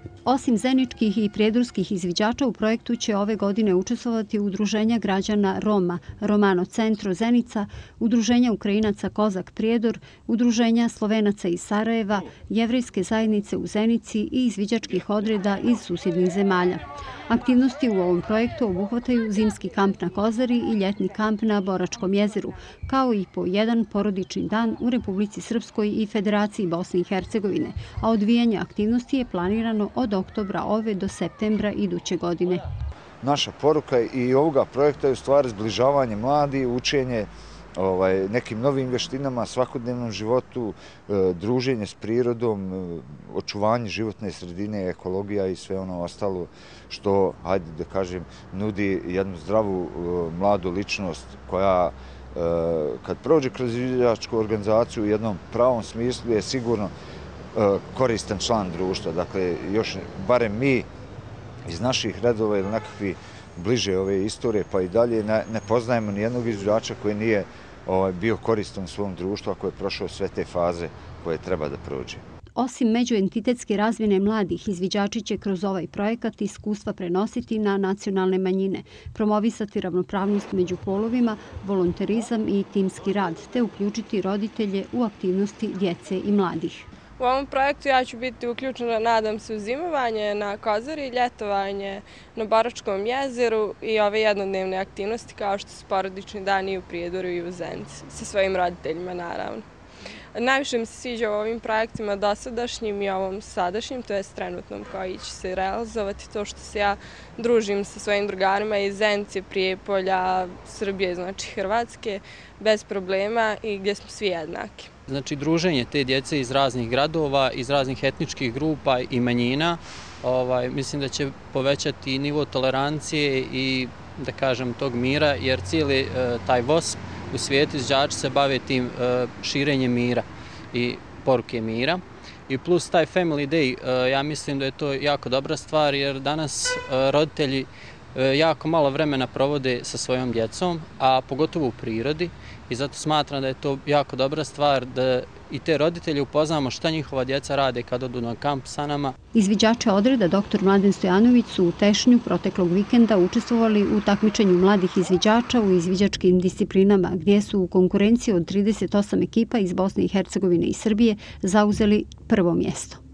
Osim zeničkih i prijedorskih izviđača, u projektu će ove godine učestvovati udruženja građana Roma, Romano Centro Zenica, udruženja Ukrajinaca Kozak Prijedor, udruženja Slovenaca iz Sarajeva, jevrejske zajednice u Zenici i izviđačkih odreda iz susjednih zemalja. Aktivnosti u ovom projektu obuhvataju zimski kamp na Kozari i ljetni kamp na Boračkom jezeru, kao i po jedan porodični dan u Republici Srpskoj i Federaciji Bosne i Hercegovine, a odvijanje aktivnosti je planirano od oktobra ove do septembra iduće godine. Naša poruka i ovoga projekta je u stvari zbližavanje mladih, učenje nekim novim vještinama, svakodnevnom životu, druženje s prirodom, očuvanje životne sredine, ekologija i sve ono ostalo što, hajde da kažem, nudi jednu zdravu mladu ličnost koja kad prođe kroz izviđačku organizaciju u jednom pravom smislu je sigurno koristan član društva. Dakle, još barem mi iz naših redova ili nekakvi bliže ove istorije pa i dalje ne poznajemo nijednog izviđača koji nije bio koristan u svom društvu, a koji je prošao sve te faze koje treba da prođe. Osim međuentitetske razmjene mladih, izviđači će kroz ovaj projekat iskustva prenositi na nacionalne manjine, promovisati ravnopravnost među polovima, volonterizam i timski rad, te uključiti roditelje u aktivnosti djece i mladih. U ovom projektu ja ću biti uključena, nadam se, u zimovanje na Kozari, ljetovanje na Boračkom jezeru i ove jednodnevne aktivnosti kao što su porodični dani u Prijedoru i u Zenici, sa svojim roditeljima naravno. Najviše mi se sviđa u ovim projektima dosadašnjim i ovom sadašnjim, to je trenutnom koji će se realizovati, to što se ja družim sa svojim drugarima iz Zenice, Prijepolja, Srbije, znači Hrvatske, bez problema i gdje smo svi jednaki. Znači, druženje te djece iz raznih gradova, iz raznih etničkih grupa i manjina, mislim da će povećati nivo tolerancije i, da kažem, tog mira, jer cijeli taj VOSP u svijetu izviđači se bave tim širenjem mira i poruke mira. I plus taj Family Day, ja mislim da je to jako dobra stvar, jer danas roditelji jako malo vremena provode sa svojom djecom, a pogotovo u prirodi, i zato smatram da je to jako dobra stvar da i te roditelje upoznamo šta njihova djeca rade kad odu na kamp sa nama. Izviđače odreda dr. Mladen Stojanović su u Tešnju proteklog vikenda učestvovali u takmičenju mladih izviđača u izviđačkim disciplinama, gdje su u konkurenciji od 38 ekipa iz Bosne i Hercegovine i Srbije zauzeli prvo mjesto.